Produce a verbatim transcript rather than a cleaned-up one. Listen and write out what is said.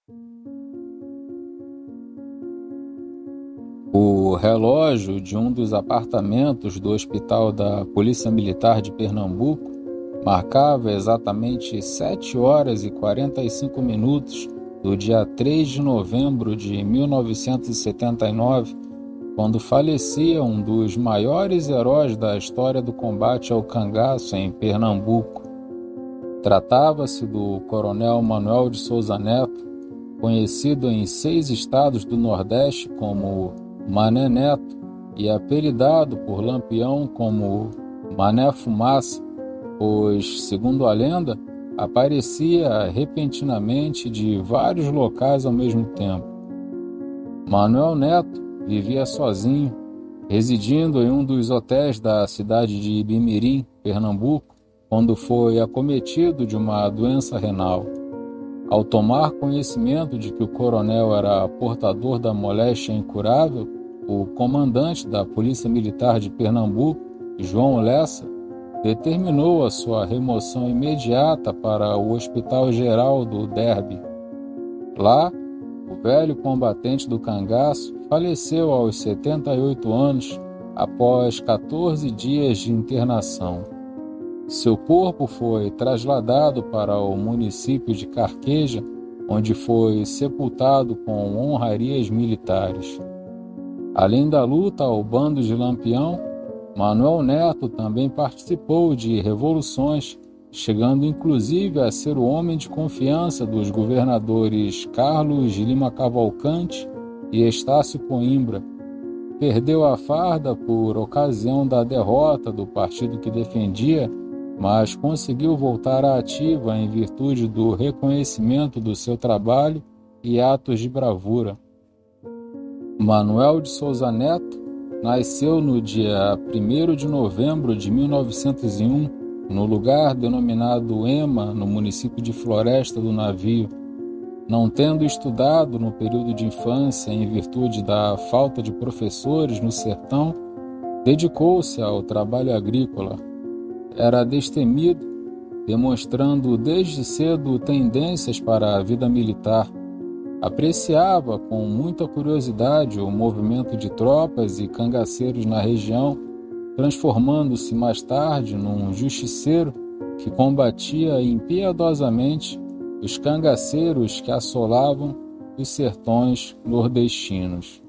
O relógio de um dos apartamentos do Hospital da Polícia Militar de Pernambuco marcava exatamente sete horas e quarenta e cinco minutos do dia três de novembro de mil novecentos e setenta e nove, quando falecia um dos maiores heróis da história do combate ao cangaço em Pernambuco. Tratava-se do Coronel Manuel de Souza Neto, conhecido em seis estados do Nordeste como Mané Neto e apelidado por Lampião como Mané Fumaça, pois, segundo a lenda, aparecia repentinamente de vários locais ao mesmo tempo. Manuel Neto vivia sozinho, residindo em um dos hotéis da cidade de Ibimirim, Pernambuco, quando foi acometido de uma doença renal. Ao tomar conhecimento de que o coronel era portador da moléstia incurável, o comandante da Polícia Militar de Pernambuco, João Lessa, determinou a sua remoção imediata para o Hospital Geral do Derby. Lá, o velho combatente do cangaço faleceu aos setenta e oito anos, após quatorze dias de internação. Seu corpo foi trasladado para o município de Carqueja, onde foi sepultado com honrarias militares. Além da luta ao bando de Lampião, Manuel Neto também participou de revoluções, chegando inclusive a ser o homem de confiança dos governadores Carlos de Lima Cavalcante e Estácio Coimbra. Perdeu a farda por ocasião da derrota do partido que defendia, mas conseguiu voltar à ativa em virtude do reconhecimento do seu trabalho e atos de bravura. Manuel de Souza Neto nasceu no dia primeiro de novembro de mil novecentos e um, no lugar denominado Ema, no município de Floresta do Navio. Não tendo estudado no período de infância em virtude da falta de professores no sertão, dedicou-se ao trabalho agrícola. Era destemido, demonstrando desde cedo tendências para a vida militar. Apreciava com muita curiosidade o movimento de tropas e cangaceiros na região, transformando-se mais tarde num justiceiro que combatia impiedosamente os cangaceiros que assolavam os sertões nordestinos.